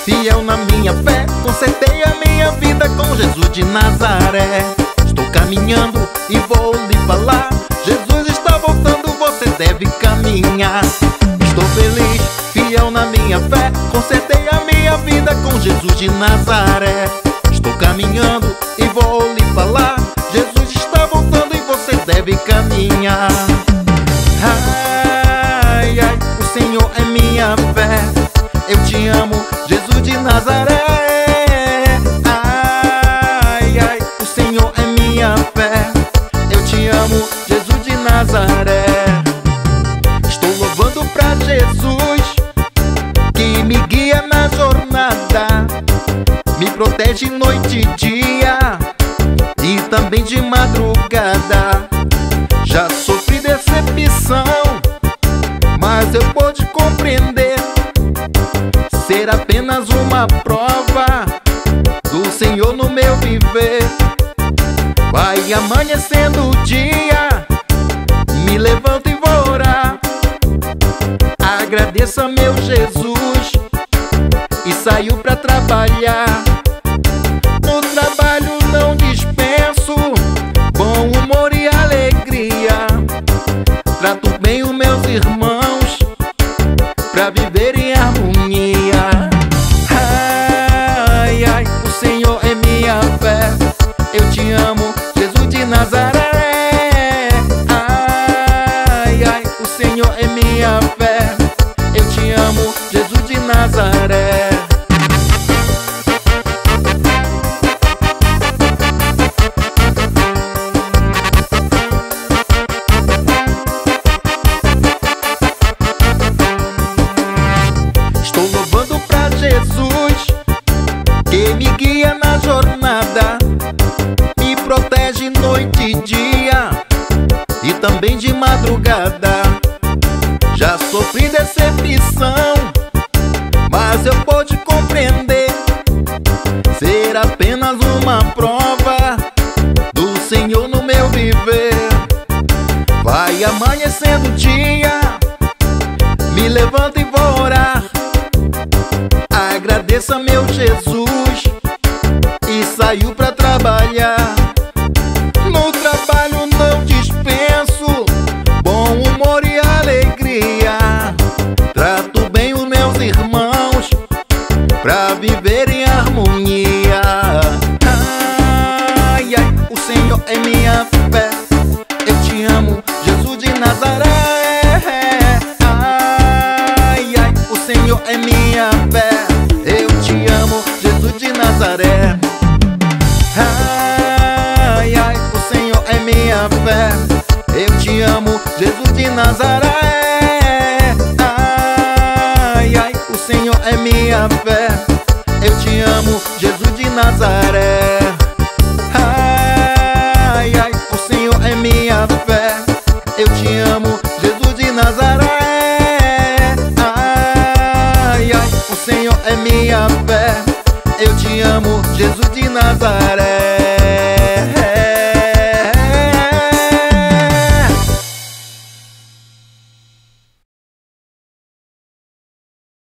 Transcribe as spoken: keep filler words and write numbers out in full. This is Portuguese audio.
fiel na minha fé, consertei a minha vida com Jesus de Nazaré. Estou caminhando e vou lhe falar, Jesus está voltando, você deve caminhar. Estou feliz, fiel na minha fé, consertei a minha vida com Jesus de Nazaré. Estou caminhando e vou lhe falar, Jesus está voltando e você deve caminhar. Ai, ai, o Senhor é minha fé, eu te amo, Jesus de Nazaré. Ai, ai, o Senhor é minha fé, eu te amo, Jesus de Nazaré. Estou louvando pra Jesus, que me guia na jornada, me protege noite e dia, e também de madrugada. Já sofri decepção, mas eu pude compreender ser apenas uma prova do Senhor no meu viver. Vai amanhecendo o dia, me levanto e vou orar. Agradeça meu Jesus e saio pra trabalhar. No trabalho não dispenso bom humor e alegria. Trato bem os meus irmãos pra viver em harmonia. Ai, ai, o Senhor é minha fé, eu te amo, Jesus de Nazaré. Ai, ai, o Senhor é minha fé, eu te amo, Jesus de Nazaré. Estou louvando pra Jesus, que me guia na jornada, me protege noite e dia, e também de madrugada. Já sofri decepção, mas eu pude compreender ser apenas uma prova do Senhor no meu viver. Vai amanhecendo o dia, me levanto e vou orar. Agradeça meu Jesus e saio pra trabalhar. No trabalho não dispenso bom humor e alegria. Trato bem os meus irmãos pra viver em harmonia. Ai, ai, o Senhor é minha fé, eu te amo, Jesus de Nazaré. Ai, ai, o Senhor é minha fé, eu te amo, Jesus de Nazaré. Ai, ai, o Senhor é minha fé, eu te amo, Jesus de Nazaré. Ai, ai, o Senhor é minha fé, eu te amo, Jesus de Nazaré. Ai, ai, o Senhor é minha fé, eu te amo, Jesus de Nazaré. Ai, ai, o Senhor é minha fé, eu te amo, Jesus de Nazaré.